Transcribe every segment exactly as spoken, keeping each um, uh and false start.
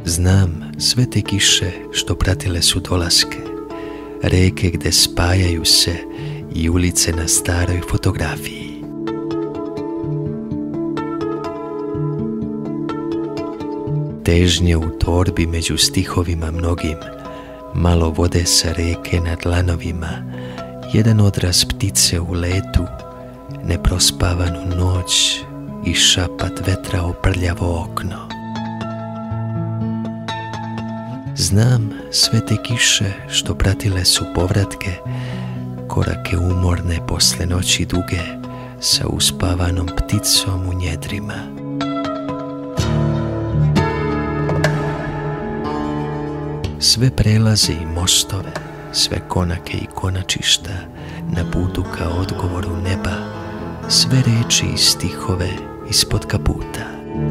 Znam sve te kiše što pratile su dolaske, reke gde spajaju se i ulice na staroj fotografiji. Težnje u torbi među stihovima mnogim, malo vode sa reke na dlanovima, jedan odraz ptice u letu, neprospavanu noć i šapat vetra o prljavo okno. Znam sve te kiše što pratile su povratke, korake umorne posle noći duge, sa uspavanom pticom u njedrima. Sve prelaze i mostove, sve konake i konačišta, na putu ka odgovoru neba, sve reči i stihove ispod kaputa.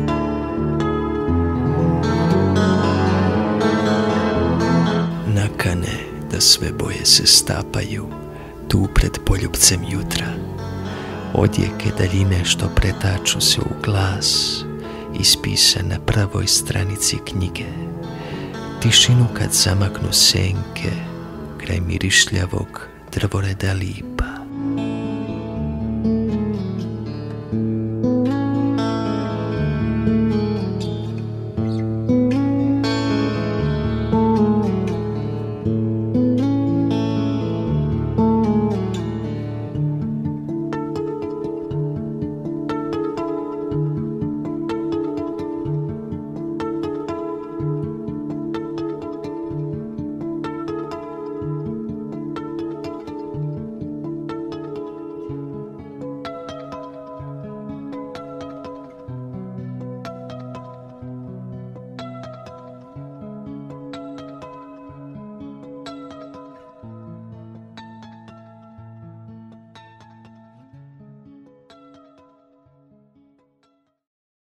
Nakane da sve boje se stapaju tu pred poljupcem jutra, odjeke daljine što pretaču se u glas, ispisan na pravoj stranici knjige, tišinu kad zamaknu senke kraj mirišljavog drvoreda lipa.